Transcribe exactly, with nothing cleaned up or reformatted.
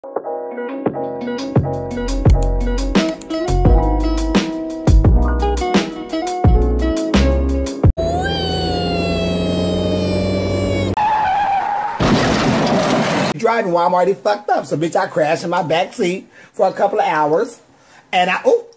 Driving while I'm already fucked up. So bitch, I crashed in my back seat for a couple of hours. And I, oh,